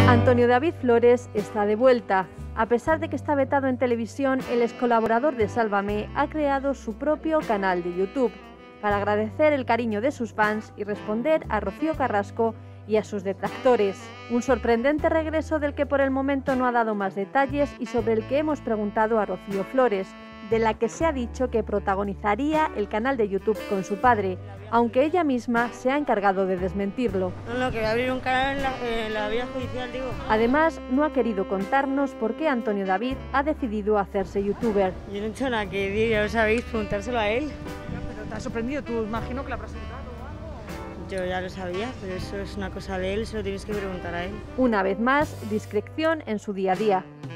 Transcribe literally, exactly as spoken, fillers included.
Antonio David Flores está de vuelta. A pesar de que está vetado en televisión, el ex colaborador de Sálvame ha creado su propio canal de YouTube para agradecer el cariño de sus fans y responder a Rocío Carrasco y a sus detractores. Un sorprendente regreso del que por el momento no ha dado más detalles y sobre el que hemos preguntado a Rocío Flores, de la que se ha dicho que protagonizaría el canal de YouTube con su padre, aunque ella misma se ha encargado de desmentirlo. No, no, que voy a abrir un canal en la, en la vía judicial, digo. Además, no ha querido contarnos por qué Antonio David ha decidido hacerse youtuber. Yo no he hecho nada que decir, ya lo sabéis, preguntárselo a él. Pero te ha sorprendido, tú imagino que la habrás presentado o algo. Yo ya lo sabía, pero eso es una cosa de él, se lo tienes que preguntar a él. Una vez más, discreción en su día a día.